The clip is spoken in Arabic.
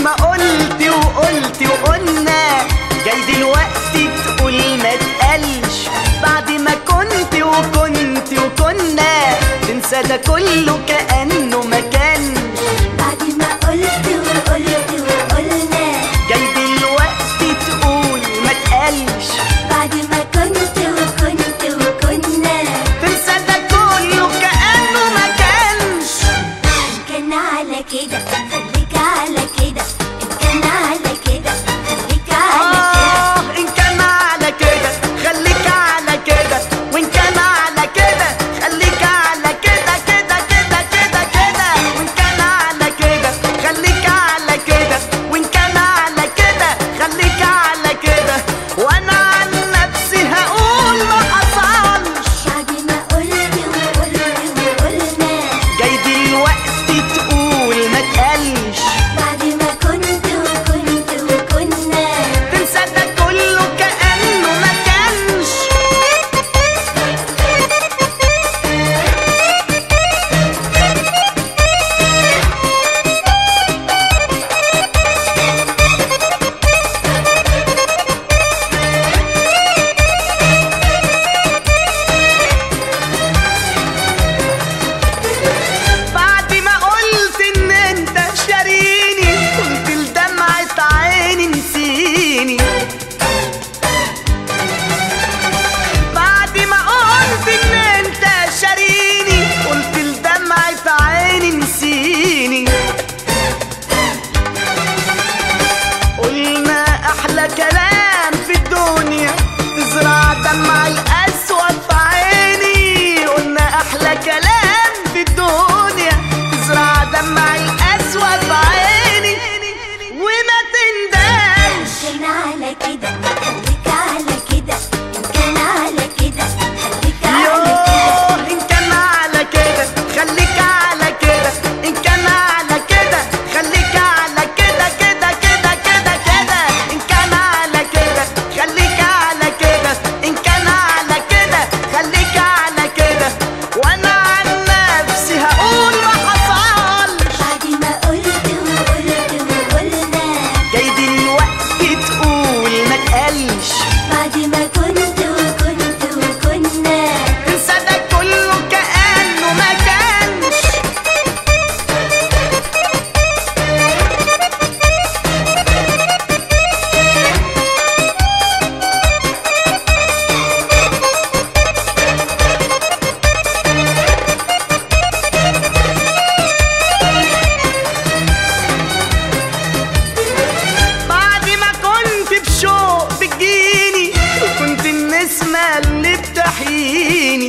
ما قلت وقلت وقلنا، جاي دلوقتي تقول ما تقلش. بعد ما كنت وكنت وكنا، تنسى ده كله كأنه ما كانش. بعد ما قلت وقلت وقلنا، جاي دلوقتي تقول ما تقلش. بعد ما كنت وكنت وكنا، تنسى ده كله كأنه ما كانش. إن كان على كده خليك على كده، إن كان على كده خليك على كده. إن كان على كده خليك على كده، وإن كان على كده خليك على كده كده كده كده كده. وإن كان على كده خليك على كده، وإن كان على كده خليك على كده. وأنا عن نفسي هقول ما حصلش. بعد ما قلت وقلت وقلنا، جاي دلوقتي تقول ما تقلش. بعد ما كنت وكنت وكنا، تنسى ده كله كأنه ما كانش. بعد ما قلت ان انت شاريني، قلت لدمعة عيني نسيني. بعد ما قلت ان انت شاريني، قلت لدمعة عيني نسيني. قلنا احلى كلام في الدنيا، تزرع دمع الاسود في عيني. قلنا احلى كلام في الدنيا، تزرع دمع الاسود في عيني. وما تندمش. إن كان على كده خليك على كده، إن كان على كده خليك على كده. إن كان على كده خليك على كده، إن كان على كده خليك على كده كده كده كده كده. إن كان على كده خليك على كده، إن كان على كده خليك على كده. وأنا عن نفسي هقول ما حصلش. بعد ما قلت وقلت وقلنا، جاي دلوقتي تقول ما تقلش. بعد ما كنت وكنت وكنا، تنسى ده كله كأنه ما كانش. بعد ما كنت بشوق بتجيني، وكنت النسمة اللي بتحييني.